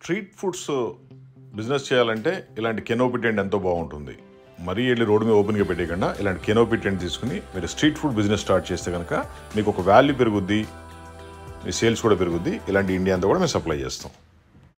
Street foods business చేయాలంటే ఇలాంటి canopy tent ఎంతో బాగుంటుంది. మరీ వెళ్ళి రోడ్డు మీద ఓపెన్గా పెట్టేయకుండా ఇలాంటి కెనోపీ టెంట్ తీసుకుని మీరు స్ట్రీట్ ఫుడ్ బిజినెస్ స్టార్ట్ చేస్తే కనుక మీకు ఒక వాల్యూ పెరుగుద్ది, మీ సేల్స్ కూడా పెరుగుద్ది. ఇలాంటి ఇండియా అంతా కూడా మేము సప్లై చేస్తాం.